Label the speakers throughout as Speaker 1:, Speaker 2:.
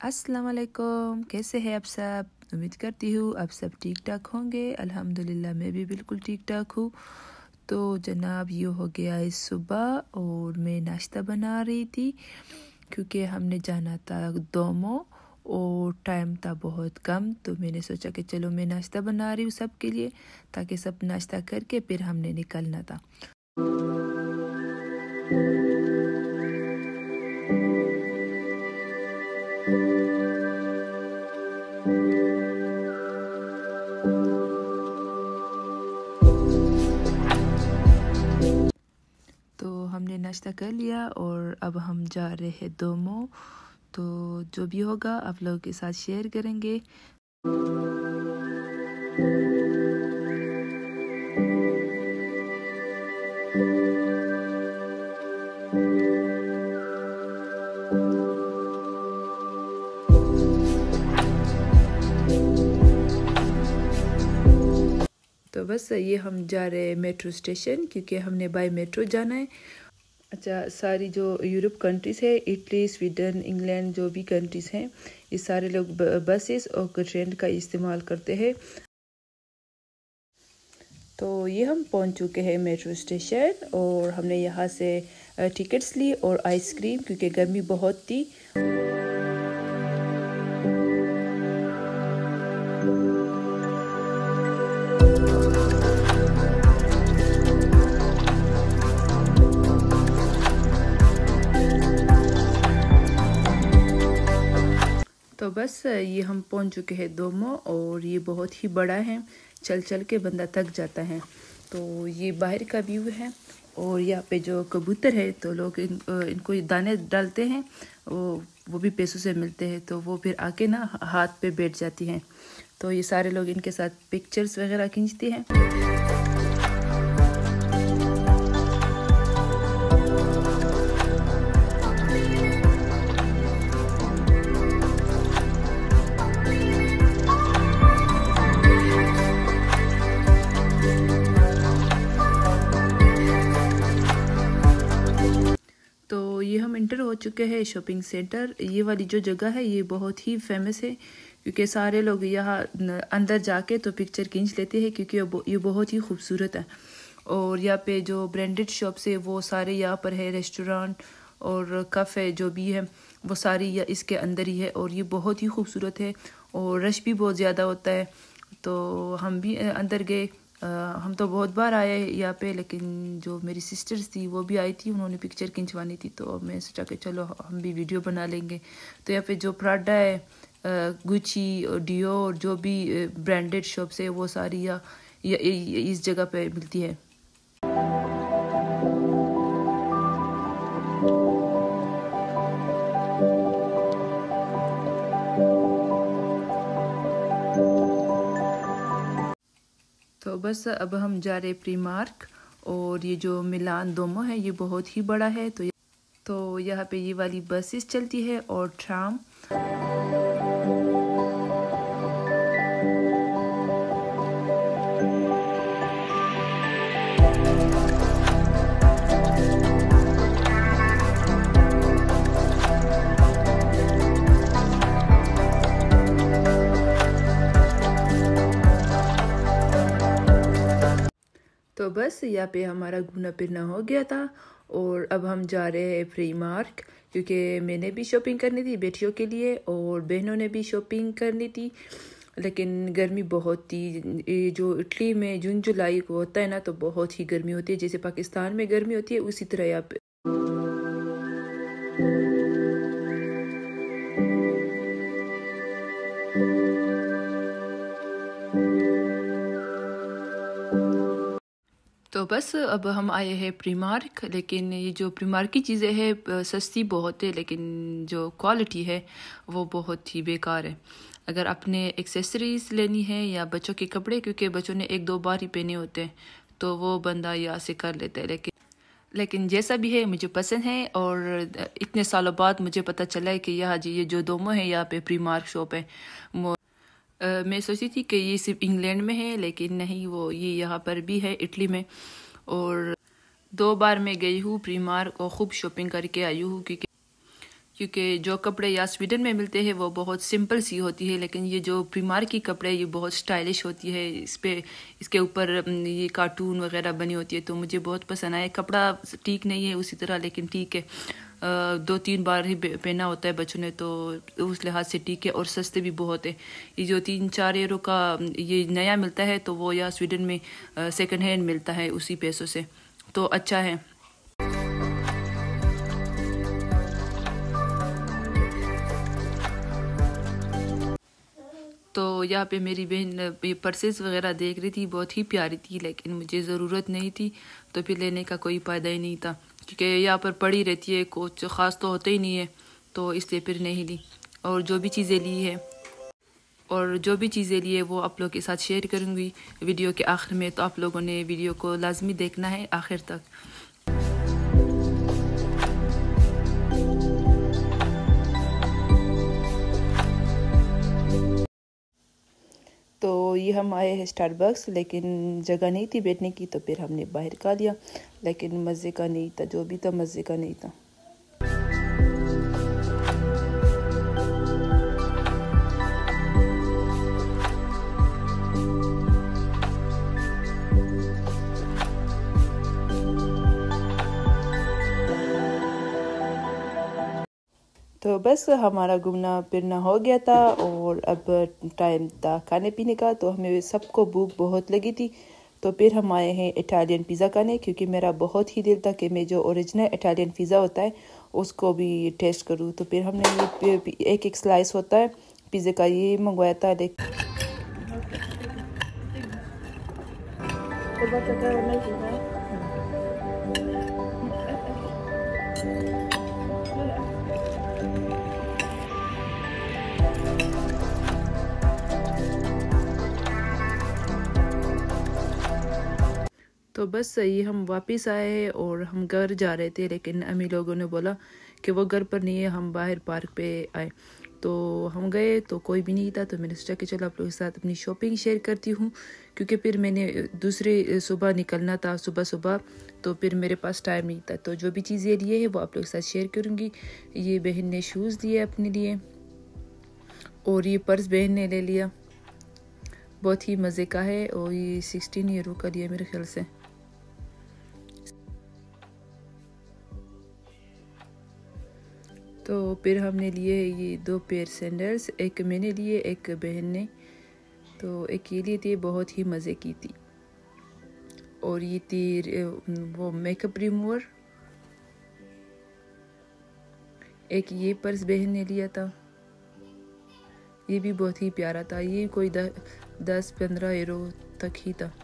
Speaker 1: अस्सलाम वालेकुम, कैसे हैं आप सब। उम्मीद करती हूँ आप सब ठीक ठाक होंगे। अल्हम्दुलिल्लाह मैं भी बिल्कुल ठीक ठाक हूँ। तो जनाब ये हो गया है सुबह और मैं नाश्ता बना रही थी क्योंकि हमने जाना था दोमो और टाइम था बहुत कम। तो मैंने सोचा कि चलो मैं नाश्ता बना रही हूँ सबके लिए ताकि सब नाश्ता करके फिर हमने निकलना था। तो हमने नाश्ता कर लिया और अब हम जा रहे हैं दोमो। तो जो भी होगा आप लोगों के साथ शेयर करेंगे। तो बस ये हम जा रहे हैं मेट्रो स्टेशन क्योंकि हमने बाय मेट्रो जाना है। अच्छा, सारी जो यूरोप कंट्रीज़ है, इटली, स्वीडन, इंग्लैंड, जो भी कंट्रीज़ हैं, ये सारे लोग बसेस और ट्रेन का इस्तेमाल करते हैं। तो ये हम पहुंच चुके हैं मेट्रो स्टेशन और हमने यहाँ से टिकट्स ली और आइसक्रीम क्योंकि गर्मी बहुत थी। तो बस ये हम पहुंच चुके हैं दोमो और ये बहुत ही बड़ा है, चल चल के बंदा थक जाता है। तो ये बाहर का व्यू है और यहाँ पे जो कबूतर है तो लोग इनको दाने डालते हैं, वो भी पैसों से मिलते हैं। तो वो फिर आके ना हाथ पे बैठ जाती हैं। तो ये सारे लोग इनके साथ पिक्चर्स वगैरह खींचते हैं। तो ये हम इंटर हो चुके हैं शॉपिंग सेंटर। ये वाली जो जगह है ये बहुत ही फेमस है क्योंकि सारे लोग यहाँ अंदर जाके तो पिक्चर खींच लेते हैं क्योंकि ये बहुत ही खूबसूरत है। और यहाँ पे जो ब्रांडेड शॉप्स है वो सारे यहाँ पर है, रेस्टोरेंट और कैफ़े जो भी है वो सारी इसके अंदर ही है और ये बहुत ही खूबसूरत है और रश भी बहुत ज़्यादा होता है। तो हम भी अंदर गए। हम तो बहुत बार आए यहाँ पे, लेकिन जो मेरी सिस्टर्स थी वो भी आई थी, उन्होंने पिक्चर खिंचवानी थी। तो मैं सोचा कि चलो हम भी वीडियो बना लेंगे। तो यहाँ पे जो प्राडा है, गुची और डियो और जो भी ब्रांडेड शॉप्स है वो सारी इस जगह पे मिलती है। तो बस अब हम जा रहे प्रीमार्क और ये जो मिलान दोमो है ये बहुत ही बड़ा है। तो यहाँ पे ये वाली बसेस चलती है और ट्राम। तो बस यहाँ पे हमारा घूमना फिरना हो गया था और अब हम जा रहे हैं प्रीमार्क क्योंकि मैंने भी शॉपिंग करनी थी बेटियों के लिए और बहनों ने भी शॉपिंग करनी थी। लेकिन गर्मी बहुत थी। जो इटली में जून जुलाई को होता है ना तो बहुत ही गर्मी होती है, जैसे पाकिस्तान में गर्मी होती है उसी तरह यहाँ पे। तो बस अब हम आए हैं प्रीमार्क। लेकिन ये जो प्रीमार्क की चीज़ें हैं सस्ती बहुत है, लेकिन जो क्वालिटी है वो बहुत ही बेकार है। अगर आपने एक्सेसरीज लेनी है या बच्चों के कपड़े, क्योंकि बच्चों ने एक दो बार ही पहने होते हैं, तो वो बंदा यहाँ से कर लेता है। लेकिन जैसा भी है मुझे पसंद है और इतने सालों बाद मुझे पता चला है कि यहाँ जी ये जो दोमो है यहाँ पे प्रीमार्क शॉप है। मैं सोची थी कि ये सिर्फ इंग्लैंड में है, लेकिन नहीं, वो ये यहाँ पर भी है इटली में। और 2 बार मैं गई हूँ प्रीमार्क और खूब शॉपिंग करके आई हूँ क्योंकि जो कपड़े यहाँ स्वीडन में मिलते हैं वो बहुत सिंपल सी होती है, लेकिन ये जो प्रीमार्क की कपड़े ये बहुत स्टाइलिश होती है। इसके ऊपर ये कार्टून वगैरह बनी होती है, तो मुझे बहुत पसंद आया। कपड़ा ठीक नहीं है उसी तरह, लेकिन ठीक है, 2-3 बार ही पहना होता है बच्चों ने, तो उस लिहाज से ठीक है। और सस्ते भी बहुत है। ये जो 3-4 यूरो का ये नया मिलता है, तो वो यहाँ स्वीडन में सेकंड हैंड मिलता है उसी पैसों से, तो अच्छा है। तो यहाँ पे मेरी बहन पर्सेस वगैरह देख रही थी, बहुत ही प्यारी थी, लेकिन मुझे ज़रूरत नहीं थी, तो फिर लेने का कोई फ़ायदा ही नहीं था, क्योंकि यहाँ पर पड़ी रहती है, कुछ ख़ास तो होता ही नहीं है, तो इसलिए फिर नहीं ली। और जो भी चीज़ें ली है वो आप लोगों के साथ शेयर करूँगी वीडियो के आखिर में, तो आप लोगों ने वीडियो को लाजमी देखना है आखिर तक। तो ये हम आए हैं स्टारबक्स, लेकिन जगह नहीं थी बैठने की, तो फिर हमने बाहर खा लिया, लेकिन मज़े का नहीं था, जो भी था मज़े का नहीं था। तो बस हमारा घूमना फिरना हो गया था, और अब टाइम था खाने पीने का, तो हमें सबको भूख बहुत लगी थी। तो फिर हम आए हैं इटालियन पिज़्ज़ा खाने, क्योंकि मेरा बहुत ही दिल था कि मैं जो ओरिजिनल इटालियन पिज़्ज़ा होता है उसको भी टेस्ट करूँ। तो फिर हमने ये एक स्लाइस होता है पिज़्ज़े का, ये मंगवाया था। तो बस ये हम वापस आए हैं और हम घर जा रहे थे, लेकिन अम्मी लोगों ने बोला कि वो घर पर नहीं है, हम बाहर पार्क पे आए। तो हम गए तो कोई भी नहीं था, तो मैंने सोचा कि चलो आप लोगों के साथ अपनी शॉपिंग शेयर करती हूँ, क्योंकि फिर मैंने दूसरे सुबह निकलना था सुबह, तो फिर मेरे पास टाइम नहीं था। तो जो भी चीज़ें लिए हैं वो आप लोगों के साथ शेयर करूँगी। ये बहन ने शूज़ लिए अपने लिए, और ये पर्स बहन ने ले लिया, बहुत ही मज़े का है, और ये 16 यूरो का लिया मेरे ख्याल से। तो फिर हमने लिए ये 2 पेयर सैंडल्स, एक मैंने लिए, एक बहन ने। तो एक ये लिए थे, बहुत ही मज़े की थी। और ये थी वो मेकअप रिमूवर। एक ये पर्स बहन ने लिया था, ये भी बहुत ही प्यारा था, ये कोई 10-15 यूरो तक ही था।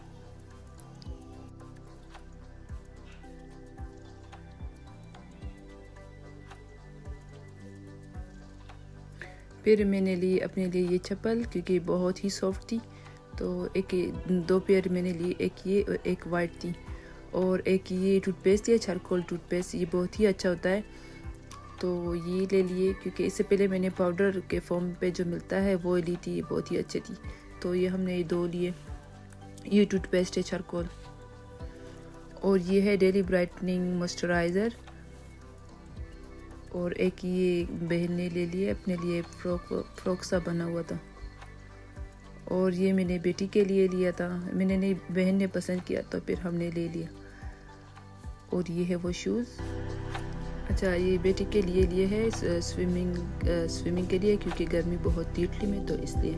Speaker 1: फिर मैंने ली अपने लिए ये चप्पल, क्योंकि बहुत ही सॉफ्ट थी। तो 2 पेयर मैंने लिए, एक ये और एक वाइट थी। और एक ये टूथपेस्ट है, चारकोल टूथपेस्ट, ये बहुत ही अच्छा होता है, तो ये ले लिए। क्योंकि इससे पहले मैंने पाउडर के फॉर्म पे जो मिलता है वो ली थी, ये बहुत ही अच्छी थी, तो ये हमने ये 2 लिए। ये टूथपेस्ट है चारकोल, और ये है डेली ब्राइटनिंग मॉइस्चराइज़र। और एक ये बहन ने ले लिए अपने लिए, फ्रॉक सा बना हुआ था। और ये मैंने बेटी के लिए लिया था, मैंने नहीं, बहन ने पसंद किया, तो फिर हमने ले लिया। और ये है वो शूज़। अच्छा, ये बेटी के लिए है स्विमिंग के लिए, क्योंकि गर्मी बहुत थी इटली में, तो इसलिए।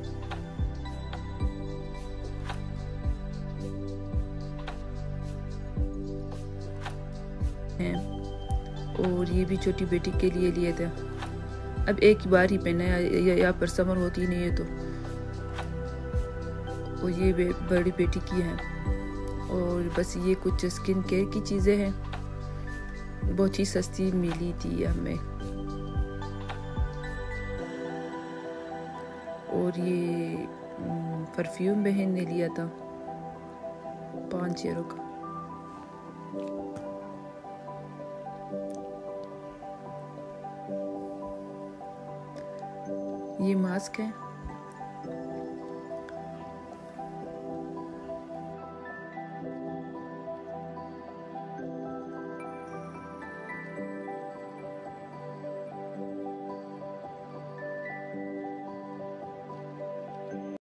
Speaker 1: और ये भी छोटी बेटी के लिए लिया था, अब एक ही बार ही पहना है, यहाँ पर समर होती नहीं है, तो और ये बड़ी बेटी की है। और बस ये कुछ स्किन केयर की चीज़ें हैं, बहुत ही सस्ती मिली थी हमें। और ये परफ्यूम बहन ने लिया था 5 यूरो का। ये मास्क है,